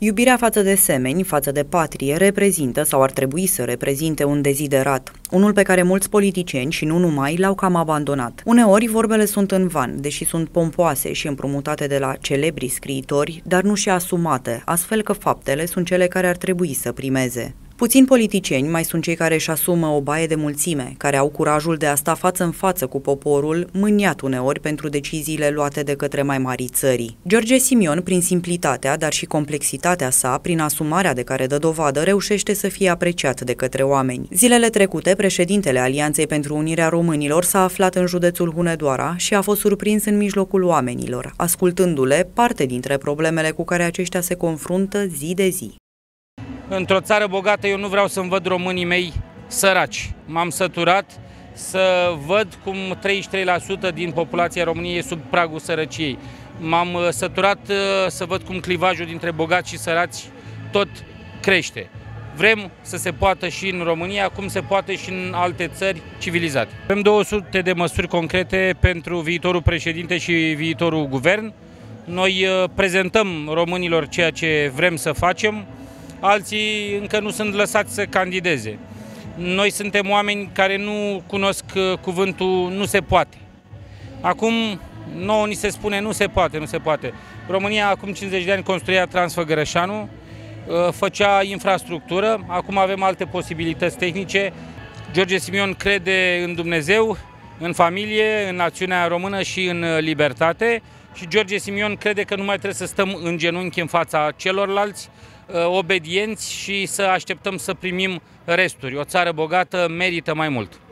Iubirea față de semeni, față de patrie, reprezintă sau ar trebui să reprezinte un deziderat, unul pe care mulți politicieni și nu numai l-au cam abandonat. Uneori vorbele sunt în van, deși sunt pompoase și împrumutate de la celebri scriitori, dar nu și asumate, astfel că faptele sunt cele care ar trebui să primeze. Puțini politicieni mai sunt cei care își asumă o baie de mulțime, care au curajul de a sta față în față cu poporul, mâniat uneori pentru deciziile luate de către mai mari țării. George Simion, prin simplitatea, dar și complexitatea sa, prin asumarea de care dă dovadă, reușește să fie apreciat de către oameni. Zilele trecute, președintele Alianței pentru Unirea Românilor s-a aflat în județul Hunedoara și a fost surprins în mijlocul oamenilor, ascultându-le parte dintre problemele cu care aceștia se confruntă zi de zi. Într-o țară bogată eu nu vreau să-mi văd românii mei săraci. M-am săturat să văd cum 33% din populația României e sub pragul sărăciei. M-am săturat să văd cum clivajul dintre bogați și săraci tot crește. Vrem să se poată și în România, cum se poate și în alte țări civilizate. Avem 200 de măsuri concrete pentru viitorul președinte și viitorul guvern. Noi prezentăm românilor ceea ce vrem să facem. Alții încă nu sunt lăsați să candideze. Noi suntem oameni care nu cunosc cuvântul nu se poate. Acum nouă ni se spune nu se poate, nu se poate. România acum 50 de ani construia Transfăgărășanu, făcea infrastructură, acum avem alte posibilități tehnice. George Simion crede în Dumnezeu, în familie, în națiunea română și în libertate. Și George Simion crede că nu mai trebuie să stăm în genunchi în fața celorlalți, obedienți și să așteptăm să primim resturi. O țară bogată merită mai mult.